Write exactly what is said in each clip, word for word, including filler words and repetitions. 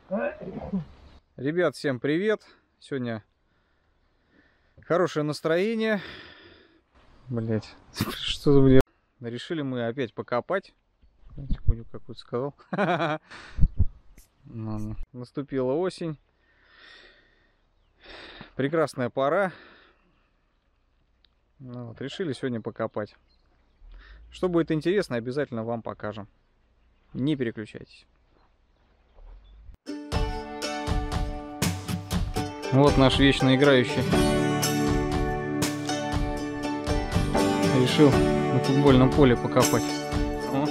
Ребят, всем привет! Сегодня хорошее настроение. Блять, что за блядь? Решили мы опять покопать. Хуйню какую-то сказал. Наступила осень. Прекрасная пора. Ну, вот, решили сегодня покопать. Что будет интересно, обязательно вам покажем. Не переключайтесь. Вот наш вечно играющий. Решил на футбольном поле покопать. О.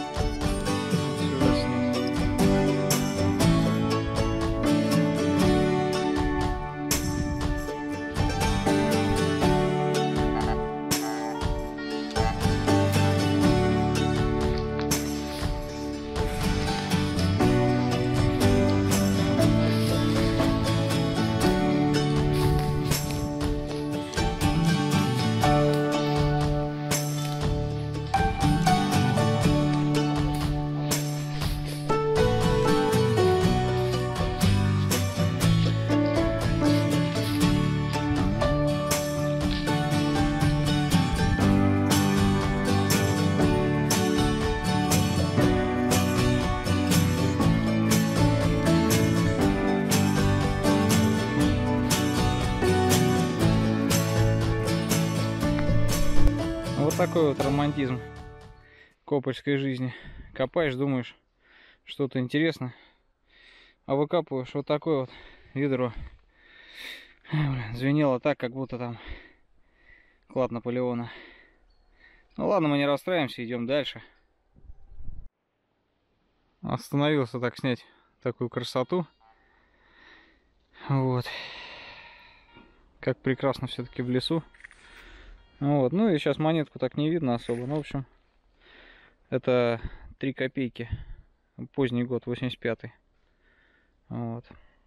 Вот такой вот романтизм копальской жизни. Копаешь, думаешь, что-то интересно, а выкапываешь вот такое вот ведро. Блин, звенело так, как будто там клад Наполеона. Ну ладно, мы не расстраиваемся, идем дальше. Остановился так снять такую красоту. Вот. Как прекрасно все-таки в лесу. Вот. Ну и сейчас монетку так не видно особо. Ну, в общем, это три копейки. Поздний год, восемьдесят пятый. Вот.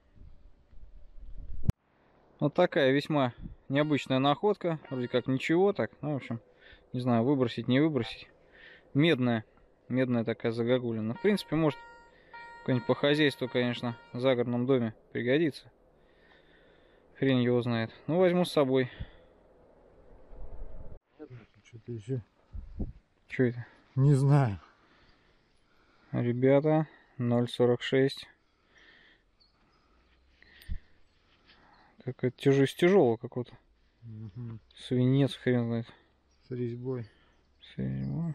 Вот такая весьма необычная находка. Вроде как ничего так. Ну, в общем, не знаю, выбросить, не выбросить. Медная. Медная такая загогулина. В принципе, может, какой-нибудь по хозяйству, конечно, в загородном доме пригодится. Хрень его знает. Ну, возьму с собой. Что-то еще. Что это? Не знаю. Ребята, ноль сорок шесть. Какая-то тяжелая, тяжелого какого-то. Угу. Свинец, хрен знает. С резьбой. С резьбой.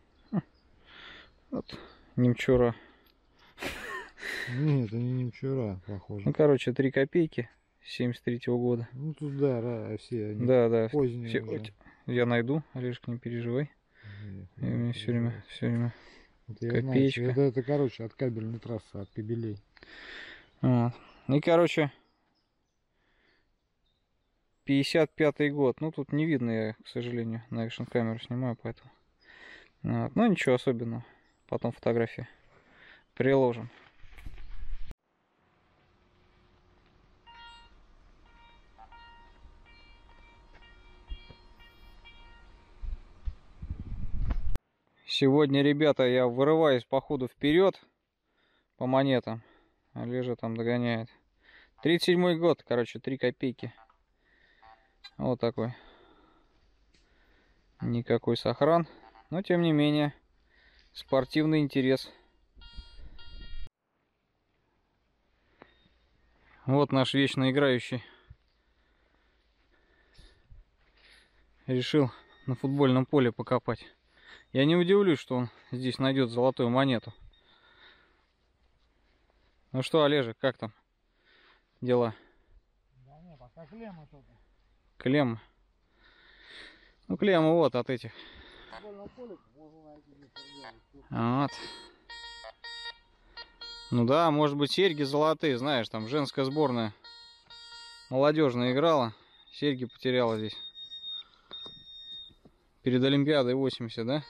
Вот, немчура. Нет, это не немчура, похоже. Ну, короче, три копейки семьдесят третьего года. Ну, тут, да, да, все они да, да, поздние все, уже. я найду, Олежка, не переживай. Нет, И у меня все время, все время вот я копеечка. знаю, это, это, короче, от кабельной трассы, от кабелей. Вот. И, короче, пятьдесят пятый год. Ну, тут не видно, я, к сожалению, на экшн камеру снимаю, поэтому. Вот. Ну, ничего особенного. Потом фотографии приложим. Сегодня, ребята, я вырываюсь по ходу вперед по монетам. Олежа там догоняет. тридцать седьмой год, короче, три копейки. Вот такой. Никакой сохран. Но, тем не менее, спортивный интерес. Вот наш вечно играющий. Решил на футбольном поле покопать. Я не удивлюсь, что он здесь найдет золотую монету. Ну что, Олежек, как там дела? Да нет, пока клемма только. Клемма. Ну, клемма вот от этих. Вот. Ну да, может быть, серьги золотые, знаешь, там женская сборная молодежная играла, серьги потеряла здесь. Перед Олимпиадой восемьдесят, да?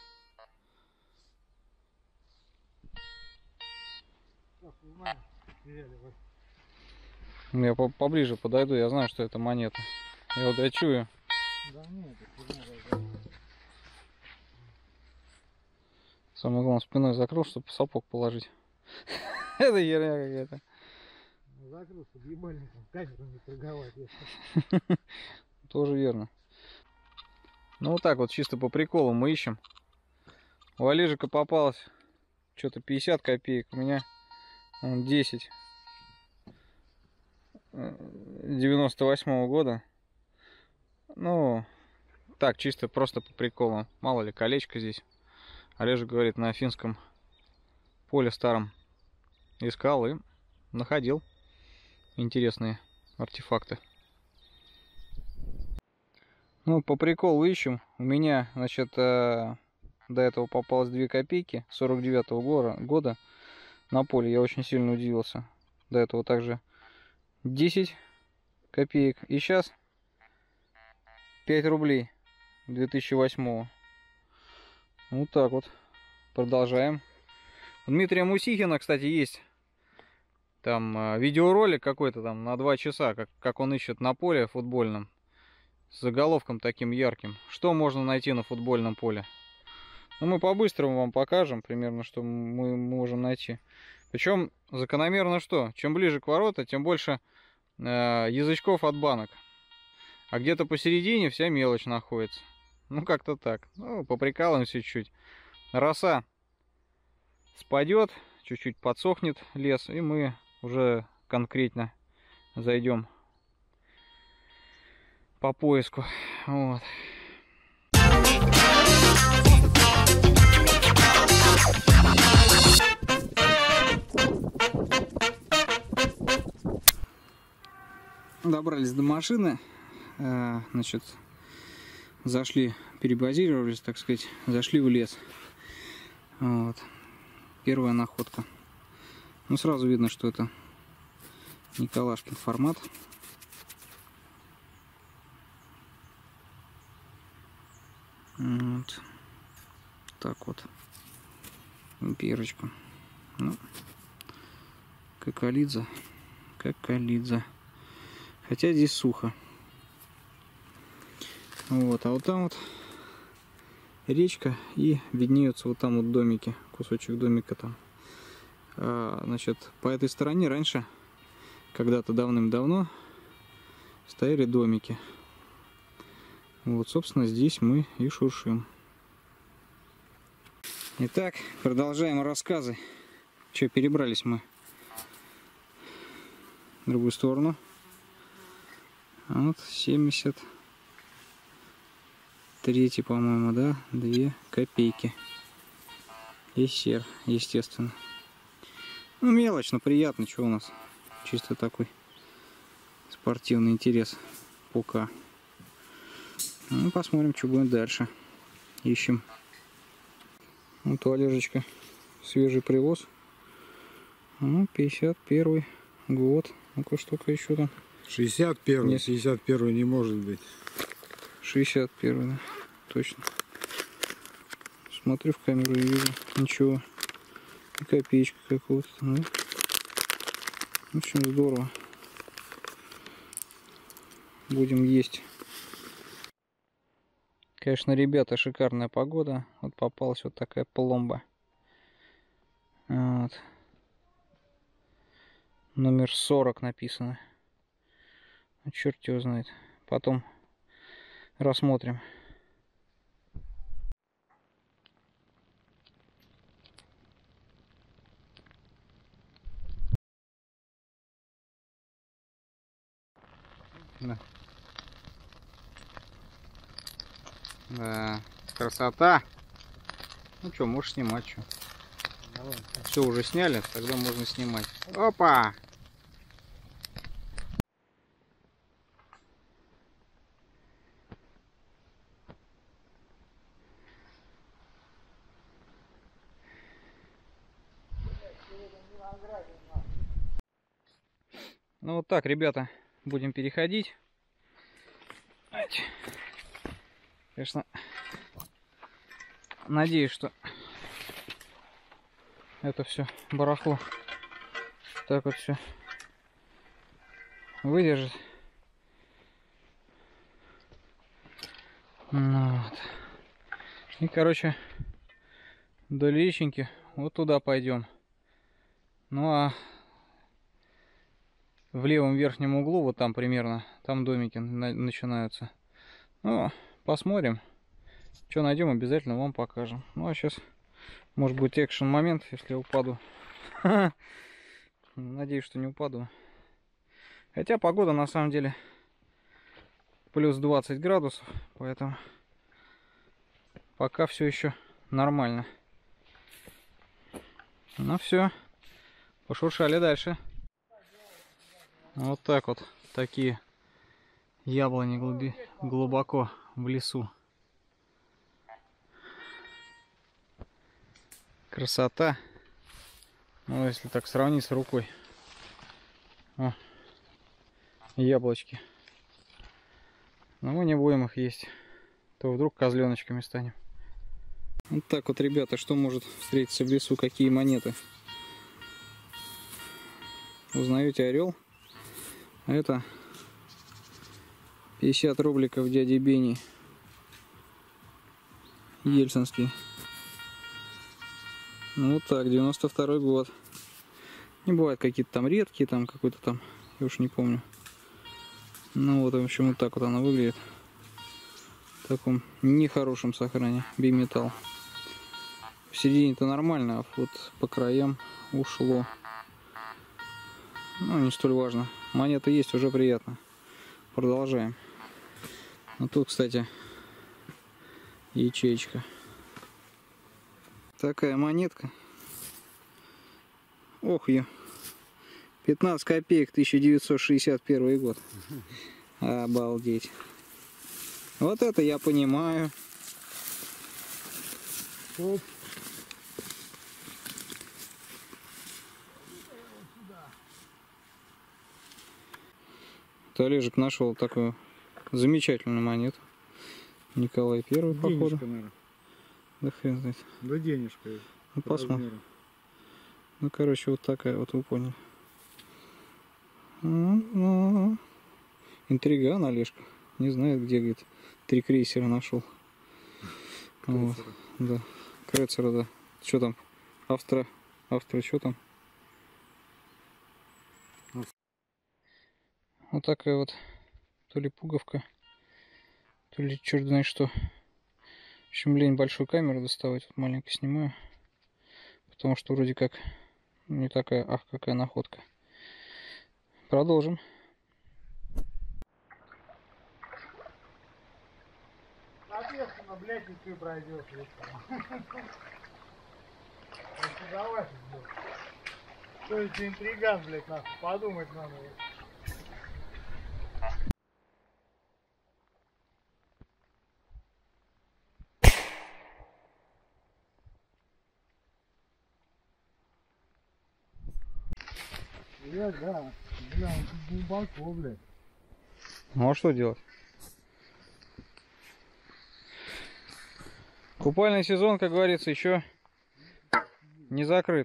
Я по поближе подойду, я знаю, что это монета. Я вот я чую. Да нет, Самое главное, спиной закрыл, чтобы сапог положить. Это херня какая-то. закрыл, чтобы ебальником камеру не торговать. Тоже верно. Ну вот так вот, чисто по приколу мы ищем. У Олежика попалось что-то пятьдесят копеек, у меня он десять девяносто восьмого года. Ну, так, чисто просто по приколу. Мало ли, колечко здесь. Олежик говорит, на финском поле старом искал и находил интересные артефакты. Ну, по приколу ищем. У меня, значит, до этого попалось две копейки сорок девятого года на поле. Я очень сильно удивился. До этого также десять копеек. И сейчас пять рублей две тысячи восьмого. Вот так вот. Продолжаем. У Дмитрия Мусихина, кстати, есть там видеоролик какой-то там на два часа, как, как он ищет на поле футбольном. С заголовком таким ярким. Что можно найти на футбольном поле? Ну, мы по-быстрому вам покажем примерно, что мы можем найти. Причем закономерно что? Чем ближе к воротам, тем больше э, язычков от банок. А где-то посередине вся мелочь находится. Ну, как-то так. Ну, поприкалываемся чуть-чуть. Роса спадет, чуть-чуть подсохнет лес, и мы уже конкретно зайдем по поиску. Вот. Добрались до машины, значит, зашли, перебазировались, так сказать, зашли в лес. Вот. Первая находка. Ну, сразу видно, что это Николашкин формат. Вот. Так вот. Перочка. Ну, Коколидзе. Коколидзе. Хотя здесь сухо. Вот. А вот там вот речка, и виднеются вот там вот домики. Кусочек домика там. А, значит, по этой стороне раньше, когда-то давным-давно, стояли домики. Вот, собственно, здесь мы и шуршим. Итак, продолжаем рассказы. Че, перебрались мы в другую сторону. Вот, семьдесят третий, по-моему, да? Две копейки. И сер, естественно. Ну, мелочь, но приятно, что у нас. Чисто такой спортивный интерес. Пока. Ну, посмотрим, что будет дальше. Ищем. Вот у Олежечка свежий привоз. Ну, пятьдесят первый год. Ну-ка, что-ка еще там. шестьдесят первый, Нет. пятьдесят первый не может быть. шестьдесят первый, да. Точно. Смотрю в камеру и вижу. Ничего. И копеечка какого-то. Ну, очень здорово. Будем есть. Конечно, ребята, шикарная погода. Вот попалась вот такая пломба. Вот. Номер сорок написано. Ну, черт его знает. Потом рассмотрим. Да. Да, красота. Ну что, можешь снимать, что? Все уже сняли, тогда можно снимать. Опа! Ну вот так, ребята, будем переходить. Конечно, надеюсь, что это все барахло так вот все выдержит. Ну, вот. И, короче, до Лещенки вот туда пойдем. Ну а в левом верхнем углу, вот там примерно, там домики на начинаются. Ну, посмотрим. Что найдем, обязательно вам покажем. Ну, а сейчас, может быть, экшен момент, если я упаду. Надеюсь, что не упаду. Хотя погода, на самом деле, плюс двадцать градусов, поэтому пока все еще нормально. Ну все, пошуршали дальше. Вот так вот, такие яблони глуби, глубоко в лесу. Красота. Ну, если так сравнить с рукой. О, яблочки. Но мы не будем их есть. То вдруг козленочками станем. Вот так вот, ребята, что может встретиться в лесу, какие монеты. Узнаете, орел? Это пятьдесят рубликов дяди Бени. Ельцинский. Ну вот так, девяносто второй год. Не бывает какие-то там редкие, там какой-то там, я уж не помню. Ну вот, в общем, вот так вот она выглядит. В таком нехорошем сохранении. Биметалл. В середине-то нормально, а вот по краям ушло. Ну, не столь важно. Монета есть, уже приятно. Продолжаем. Ну тут, кстати, ячеечка. Такая монетка. Ох, ее. пятнадцать копеек, тысяча девятьсот шестьдесят первый год. Обалдеть. Вот это я понимаю. Оп. Олежек нашел такую замечательную монету. Николай Первый, походу. Наверное. Да хрен знает. Да денежка. Ну, посмотрим. Ну, короче, вот такая вот, вы поняли. Ну, интриган Олежка. Не знает, где, говорит, три крейсера нашел. Вот. Да. Крейсера, да. Что там? Австро. Австро, что там? Вот такая вот, то ли пуговка, то ли черт знает что. В общем, лень большую камеру доставать, вот маленько снимаю. Потому что вроде как не такая, ах, какая находка. Продолжим. Соответственно, блядь, и ты пройдешь. Что это интриган, блядь, нахуй, подумать надо. Бля, да, бля, он тут глубоко, блядь. Ну а что делать? Купальный сезон, как говорится, еще не закрыт.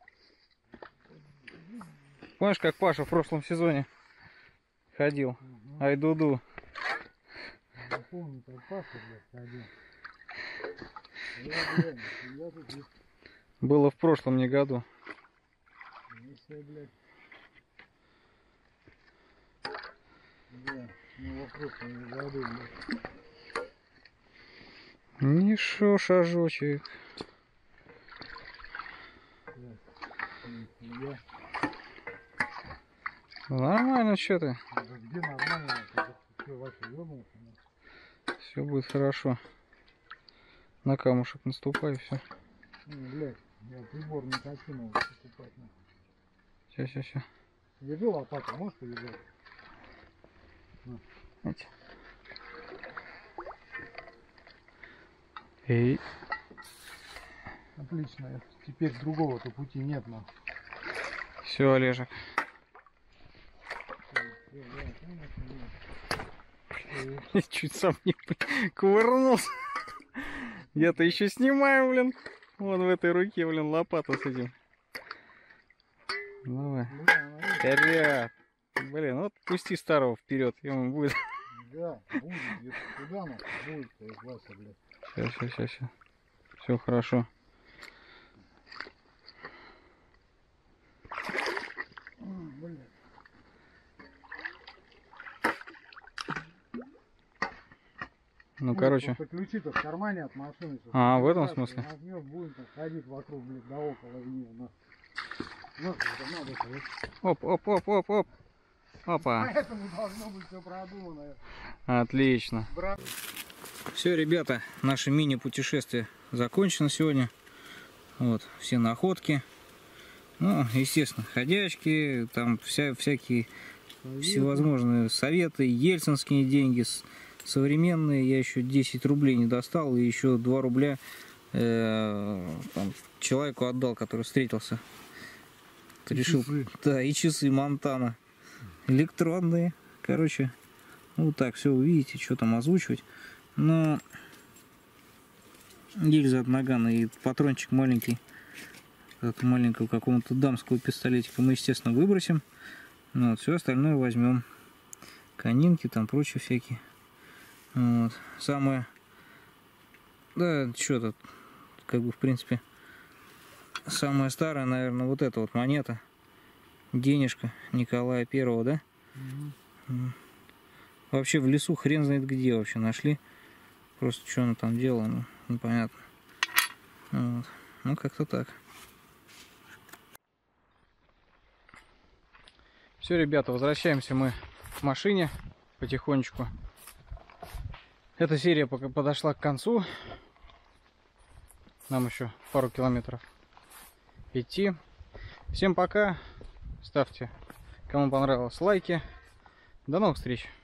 Помнишь, как Паша в прошлом сезоне ходил? Угу. Ай-ду-ду. Я помню, как Паша, блядь, ходил. Я, блядь, я тут... Было в прошлом не году. Если, блядь... Да, ну вопрос не году, блядь. Нишо, шажочек. Я... Нормально, что ты? Где нормально? Все, вообще ёбнулся. Все будет хорошо. На камушек наступай, и все. Не, блядь, я прибор не хотел покупать. Сейчас, сейчас, сейчас. Держи лопату, можешь повязать? Эй. Отлично, теперь другого-то пути нет, но. Все, Олежек. Я чуть сам не кувырнулся. Я-то еще снимаю, блин. Вон в этой руке, блин, лопата с этим. Давай. Вперед. Блин, вот пусти старого вперед, ему будет. Да, будет, если туда надо, будет, Вася, блядь. Сейчас, сейчас, сейчас, сейчас. Все хорошо. Ну, короче. Ключи-то в кармане от машины. А, в этом смысле? Нажмешь, будем так ходить вокруг, блин, да около и у нас. Ну, это надо, конечно. Оп, оп, оп, оп, оп. Опа. Поэтому должно быть все продумано. Отлично. Брат. Все, ребята, наше мини-путешествие закончено сегодня. Вот, все находки. Ну, естественно, ходячки, там вся, всякие советы. Всевозможные советы, ельцинские деньги, современные. Я еще десять рублей не достал, и еще два рубля э, там, человеку отдал, который встретился. И решил, часы. Да, и часы Монтана. Электронные. Короче, вот так все увидите, что там озвучивать. Но гильза от нагана и патрончик маленький от маленького какого-то дамского пистолетика мы, естественно, выбросим. Ну, вот, все остальное возьмем. Конинки, там прочие всякие. Вот. Самое, да, что-то, как бы, в принципе, самая старая, наверное, вот эта вот монета. Денежка Николая Первого, да? Угу. Вообще в лесу хрен знает где вообще нашли. Просто что она там делала, ну, непонятно. Вот. Ну, как-то так. Все, ребята, возвращаемся мы к машине потихонечку. Эта серия пока подошла к концу. Нам еще пару километров идти. Всем пока. Ставьте, кому понравилось, лайки. До новых встреч.